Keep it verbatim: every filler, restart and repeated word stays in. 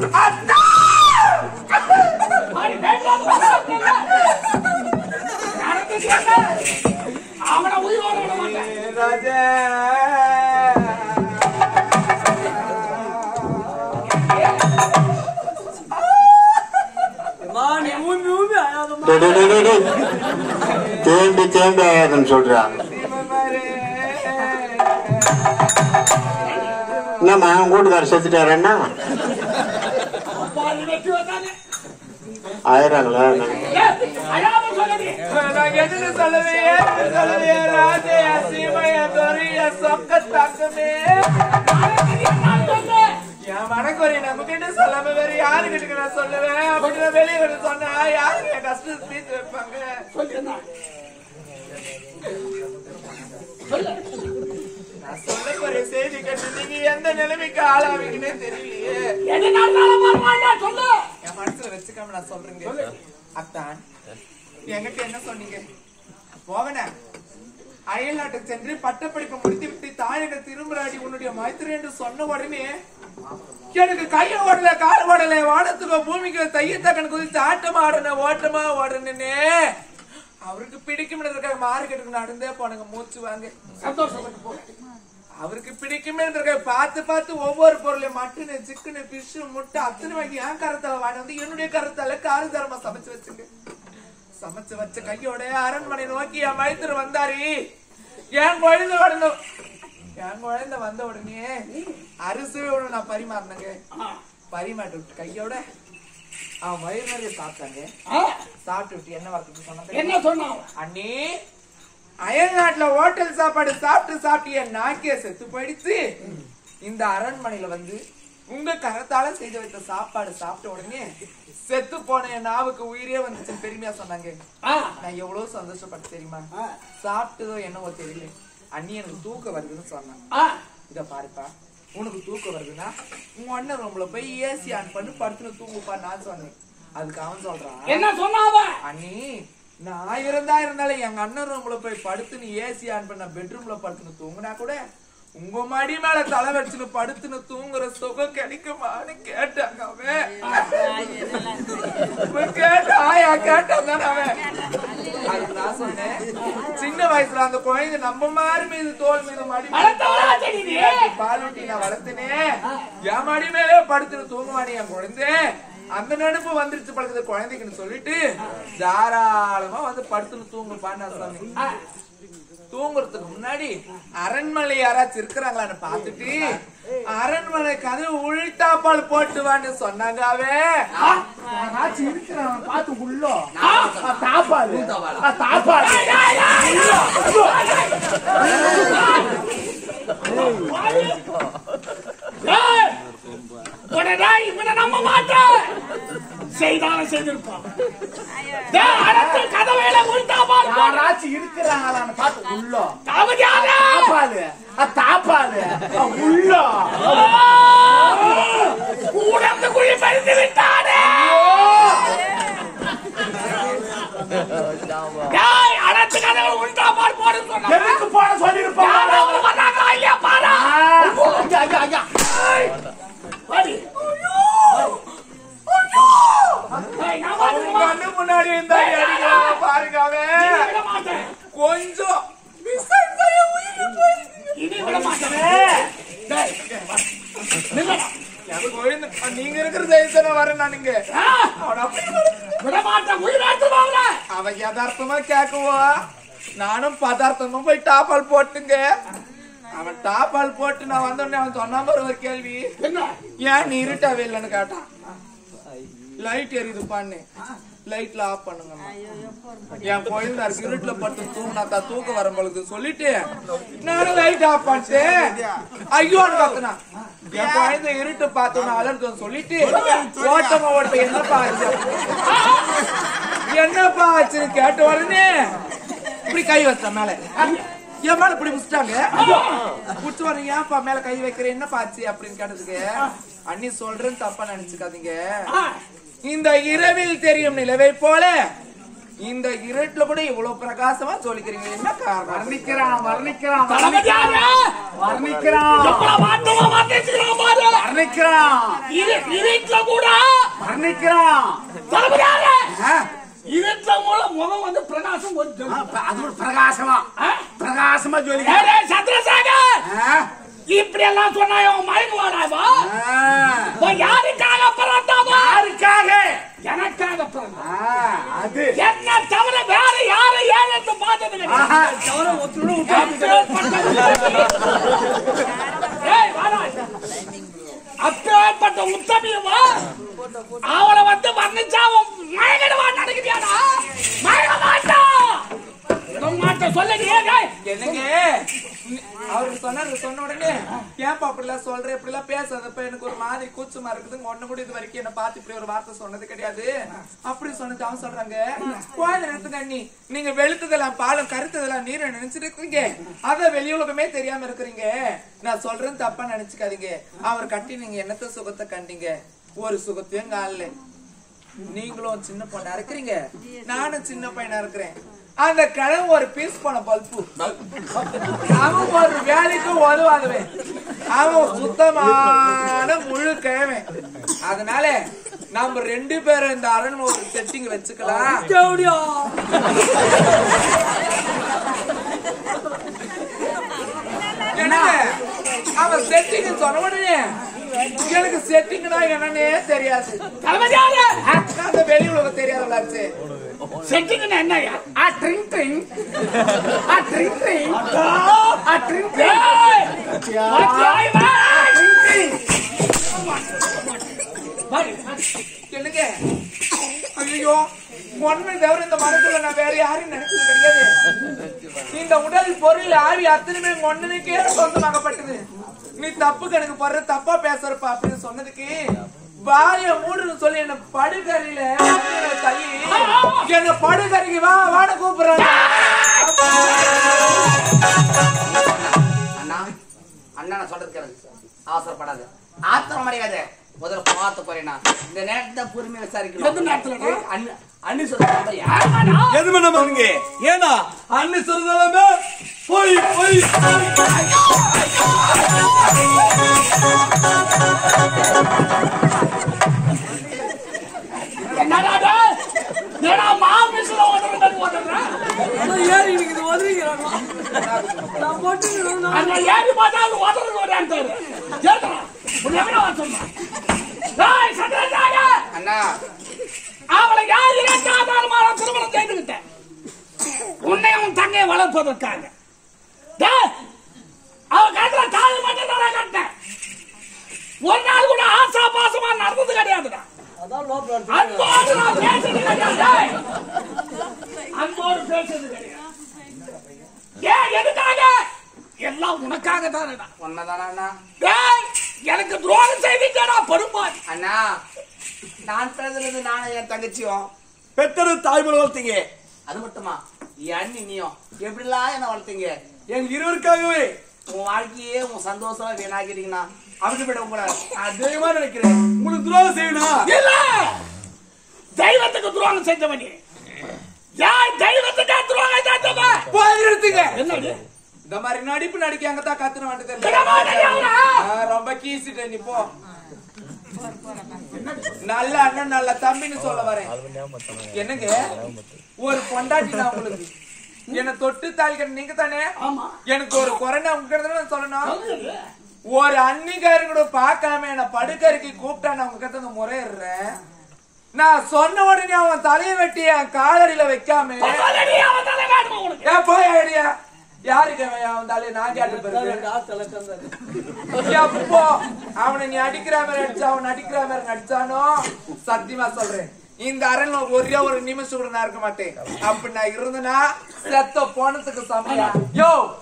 அவனை உயிரோட விட மாட்டேன் ராஜா. தேம்பி தேம்பி ஆயாதுன்னு சொல்றான். என்னம்மா கூட்டுக்கார செத்துட்டாரண்ணா ஆயிராங்களா? நான் எதுன்னு சொல்லவே சொல்லவே ராஜே சீமைய தொரிய சொக்க தக்கமே என் மனக்குறை நமக்கிட்ட சொல்லாம வேற யாருக்கிட்ட நான் சொல்லுவேன் அப்படின்னு வெளியே வந்து சொன்னா யாரு என் கஷ்டத்தை தீர்த்து வைப்பாங்க. நான் சொல்லக்கூடிய செய்தி கேட்டு நீங்க எந்த நிலைமைக்கு ஆளாவீங்கன்னே தெரியலையே. என் மனசுல வச்சுக்காம நான் சொல்றேங்க. அத்தான் என்கிட்ட என்ன சொன்னீங்க? போவன அயல் நாட்டுக்கு சென்று பட்டப்படிப்பை முடித்து விட்டு தாயக திரும்புறாடி உன்னுடைய மைத்திரி என்று சொன்ன உடனே எனக்கு கைய ஓடல கால் ஓடல வானத்துக்கோ பூமிக்கோ தையத்தக்கன் குதிச்சு ஆட்டமா ஆடுன ஓட்டமா ஓடுனே அவருக்கு பிடிக்கும் மார்க்கெட்டுக்கு நடந்தே போனங்க மூச்சு வாங்க சந்தோஷப்பட்டு போ. அவருக்கு பிடிக்குமே பார்த்து பார்த்து ஒவ்வொரு பொருளையும் மட்டனு சிக்கனு பிஷ் முட்டை அத்தனை வாங்கி என் கருத்தால வாங்கி வந்து என்னுடைய கருத்தால காரு தரமா சமைச்சு வச்சுங்க. சமைச்சு வச்ச கையோட அரண்மனை நோக்கி என் மைத்திர வந்தாரு. என் குழந்தை வரணும் என் குழந்தை வந்த உடனே அரிசி நான் பரிமாறினங்க. பரிமாட்டு விட்டு கையோட அவன் வயிறு நிறைய சாப்பிட்டாங்க. சாப்பிட்டு விட்டு என்ன வரத்துக்கு சொன்னாங்க? என்ன சொன்னான்? அண்ணி அயல் நாட்டுல ஹோட்டல் சாப்பாடு சாப்பிட்டு சாப்பிட்டு என் நாக்கிய செத்து போயிடுச்சு. இந்த அரண்மனையில வந்து உங்க கரத்தால செய்து வைத்த சாப்பாடு சாப்பிட்ட உடனே செத்து போன என் நாவுக்கு உயிரே வந்துச்சு பெருமையா சொன்னாங்க. நான் எவ்வளவு சந்தோஷப்பட்டு தெரியுமா? சாப்பிட்டதோ என்னவோ தெரியல. அண்ணி எனக்கு தூக்கம் வருதுன்னு சொன்னாங்க. இத பாருப்பா, உனக்கு தூக்கம் வருதுன்னா உன் அண்ணன் ரூம்ல போய் ஏசி ஆன் பண்ணி படுத்துன்னு தூங்குப்பா நான் சொன்னேன். அதுக்கு அவன் சொல்றான் என்ன சொன்னாவ? அண்ணி நான் இருந்தா இருந்தாலும் எங்க அண்ணன் ரூம்ல போய் படுத்துன்னு ஏசி ஆன் பண்ண பெட்ரூம்ல படுத்துன்னு தூங்குனா கூட உங்க மடி மேல தலை வச்சுன்னு படுத்துன்னு தூங்குற சுகம் கிடைக்குமான்னு கேட்டாங்க. அவன் கேட்ட ஆயா கேட்டான் அவன். அதுக்கு நான் சொன்னேன், சின்ன வயசுல அந்த குழந்தை நம்ம மாதிரி மீது தோல் மீது மடி பாலூட்டி நான் வளர்த்தினேன். என் மடி மேலே படுத்துன்னு தூங்குவானே என் குழந்தை. அந்த நடுப்பு வந்துருச்சு பழகுது குழந்தைக்குன்னு சொல்லிட்டு தாராளமா வந்து படுத்துன்னு தூங்குப்பான்னு நான் சொன்னேன். தூங்குறதுக்கு முன்னாடி அரண்மனை யாராச்சும் இருக்கிறாங்களான்னு பாத்துட்டு அரண்மனை கதவு உள்தாப்பால் போட்டுவான்னு சொன்னாங்க. அவன் இருக்கிறான் பாத்து உள்ள தாப்பால் தாப்பால் நம்ம மாட்டோம் செய்தாலும் செய்திருப்பான். கதவையில யாராச்சும் இருக்கிறாங்களான்னு பார்த்து உள்ள தாப்பாலு தாப்பாலு உள்ள உடம்பு குழி பறித்து விட்டானே. அனைத்து கதவை உள்டா பால் போட சொன்னாங்க. எதுக்கு போட சொல்லிருப்பாங்க? ஐயா பாரா முன்னாடி பாருங்க கொஞ்சம் நீங்க இருக்கிற ஜெயிச்சன வர நானுங்க அவன் யதார்த்தமா கேக்குவா. நானும் பதார்த்தமா போய் டாப்பால் போட்டுங்க. அவன் டாப்பால் போட்டு நான் வந்தோடனே அவன் சொன்ன ஒரு கேள்வி, ஏன் நீ இருட்டாவே இல்லைன்னு கேட்டான். லைட் எரியுதுப்பான்னு லைட்ல ஆஃப் பண்ணுங்க. என் குழந்தை இருட்டுல பட்டு தூங்கினா தூக்க வரம்பளுக்கு சொல்லிட்டு நானும் லைட் ஆஃப் பண்ணிட்டேன். ஐயோன்னு பாத்துனா என் குழந்தை இருட்டு பார்த்தோன்னு அலர்த்தம் சொல்லிட்டு ஓட்டமா ஓட்ட என்னப்பா ஆச்சு என்னப்பா ஆச்சுன்னு கேட்ட உடனே இப்படி கை வச்சான் மேல. என் மேல இப்படி புடிச்சிட்டாங்க. புடிச்சு வரீங்க ஏன்ப்பா மேல கை வைக்கிறேன் என்னப்பா ஆச்சு அப்படின்னு கேட்டதுக்கு அண்ணி சொல்றேன்னு தப்பா நினைச்சுக்காதீங்க. இந்த இரவில் தெரியும் நிலவை போல இந்த இருட்டுல கூட இவ்வளவு பிரகாசமா சொல்லிக்கிறீங்க, என்ன காரணம்? வர்ணிக்கிறான் வர்ணிக்கிறான் வர்ணிக்கிறான் வர்ணிக்கிறான் இருட்டுல கூட வர்ணிக்கிறான் இருட்டுல மூலம் முகம் வந்து பிரகாசம் அது பிரகாசமா பிரகாசமா சொல்லி சந்திரசேகர் இப்படி எல்லாம் சொன்னா மயங்குவாடாவா? யாருக்காக பிறந்தாவா? யாருக்காக? எனக்காக பிறந்தா. அது என்ன தவிர வேற யாரை ஏன்னு பார்த்தது அப்பேற்பட்ட உத்தமியவா அவளை வந்து வர்ணிச்சா மயங்கிடுவான் நினைக்கிறியாடா? மயங்க மாட்டா மாட்ட சொல்லுங்க. என்னங்க அவருக்கு சொன்னாரு, சொன்ன உடனே ஏன்பா அப்படிலாம் சொல்ற, இப்படி எல்லாம் பேசாதப்ப எனக்கு ஒரு மாதிரி கூச்சமா இருக்குது, ஒண்ணு கூட இது வரைக்கும் என்ன பார்த்து இப்படி ஒரு வார்த்தை சொன்னது கிடையாது அப்படி சொன்னது. அவன் சொல்றாங்க, குழந்தை நிறுத்துங்க அண்ணி, நீங்க வெளுத்ததெல்லாம் பாலம் கருத்ததெல்லாம் நீரை நினைச்சிட்டு இருக்கீங்க, அத வெளி உலகமே தெரியாம இருக்கிறீங்க. நான் சொல்றேன் தப்பா நினைச்சுக்காதீங்க. அவர் கட்டி நீங்க என்னத்த சுகத்தை கண்டீங்க? ஒரு சுகத்தையும் காணல. நீங்களும் சின்ன பொண்ணா இருக்கிறீங்க, நானும் சின்ன பையனா இருக்கிறேன். அந்த கிழமை ஒரு பீஸ் போன பல்பு, அவன் ஒரு வேலைக்கு உதவாதவன், அவன் சுத்தமான முழு கிழமை. அதனால நம்ம ரெண்டு பேரும் இந்த அரண் ஒரு செட்டிங் வச்சுக்கலாம். அவன் செட்டிங் சொன்ன உடனே எனக்கு செட்டிங்னா என்னன்னே தெரியாது, அந்த வெளி உலகம் தெரியாதுலாச்சு. செட்டிங் என்னையா? ஆ ட்ரிங் ட்ரிங் ஆ ட்ரிங் ட்ரிங் ஆ ட்ரிங் என்னங்க ஐயோ, ஒன்மை தவிர இந்த மனசுல நான் வேற யாரையும் நினைச்சது கிடையாது. இந்த உடல் பொருள் ஆவி அத்தனையுமே ஒன்னுக்கே சொந்தமாகப்பட்டது. நீ தப்பு கணக்கு போடுற, தப்பா பேசுறப்பா அப்படின்னு சொன்னதுக்கு வாய மூடுன்னு சொல்லி என்ன படுகரையில தள்ளி என்ன படுகரைக்கு வா வாட கூப்பிடுறாங்க. அண்ணா அண்ணா நான் சொல்றது கேளுங்க, அவசரப்படாது, ஆத்திரம் அடையாத, முதல்ல பார்த்து போறேன்னா இந்த நேரத்தை பொறுமையை விசாரிக்கணும். அண்ணி சொல்றாங்க எது பண்ண பாருங்க, ஏன்னா அண்ணி சொல்றதாமே போய் போய் அண்ணா அவளை யாரு திருமணம் செய்துவிட்டேன் உன்னை உன் தங்கையை வளர்ப்பதற்காக. அவ கட்டுற தாலி மட்டும் தான் கட்டேன், ஒரு நாள் கூட ஆசா பாசமா நடந்தது கிடையாதுடா. அன்போடு நான் பேசுறது கிடையாது, அன்போடு பேசுறது கிடையாது. ஏன் எதுக்காக? எல்லாம் உனக்காக தானடா. உண்மைதானா அண்ணா? எனக்கு துரோகம் செய்தீங்கடா பெருமாள். அண்ணா நான் பிறந்தது நானும் என் தங்கச்சியும் பெத்தது தாய்மொழி வளர்த்தீங்க, அது மட்டுமா என் அண்ணி நீயும் எப்படிலாம் என்ன வளர்த்தீங்க? எங்க இருவருக்காகவே உன் வாழ்க்கையே உன் சந்தோஷமா வீணாக்கிறீங்கண்ணா. அப்படி விட உங்களை நான் தெய்வமா நினைக்கிறேன். உங்களுக்கு துரோகம் செய்யணும் இல்ல, தெய்வத்துக்கு துரோகம் செஞ்சவனே, தெய்வத்துக்கு துரோகம் செஞ்சவன் போய் எடுத்துங்க. என்னது இந்த மாதிரி நடிப்பு நடிக்க அங்கதான் கத்துன வந்து ரொம்ப கீசிட்ட நீ போ. நல்ல அண்ணன் நல்ல தம்பின்னு சொல்ல வரேன். என்னங்க ஒரு பொண்டாட்டி நான் உங்களுக்கு என்ன தொட்டு தாலி கட்ட நீங்க தானே, எனக்கு ஒரு குறைனா உங்க சொல்லணும். ஒரு அன்னிக்காரங்க கூட பார்க்காம என்ன படுக்கறைக்கு கூப்பிட்டா நான் உங்க கிட்ட முறையிடுறேன். நான் சொன்ன உடனே அவன் தலையை வெட்டி என் காலடியில வைக்காம ஏன் போய் ஐடியா யாருக்கு அவன் தலையை நான் கேட்டு எப்போ அவனை நீ அடிக்கிற மாதிரி அடிச்சா அவன் அடிக்கிற மாதிரி நடிச்சானோ சத்தியமா சொல்றேன் இந்த அரண்ல ஒரே ஒரு நிமிஷம் கூட நான் இருக்க மாட்டேன். அப்படி நான் இருந்தேன்னா செத்த போனதுக்கு சமயம் யோ